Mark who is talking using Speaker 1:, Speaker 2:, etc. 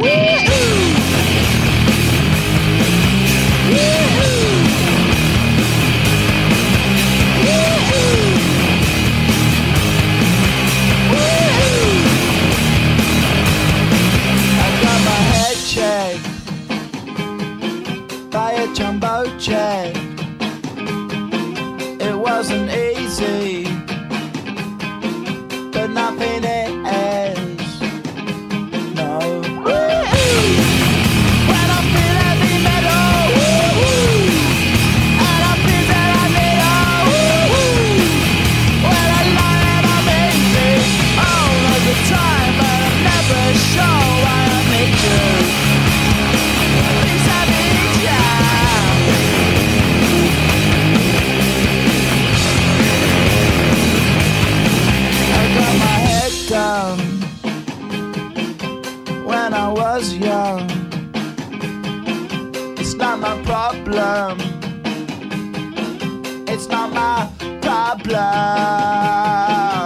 Speaker 1: By a jumbo jet. It wasn't easy, but nothing is. No. When I feel heavy metal, and I feel that I need when I lie and I'm easy all of the time, but I'm never sure why I need you. When I was young, it's not my problem. It's not my problem.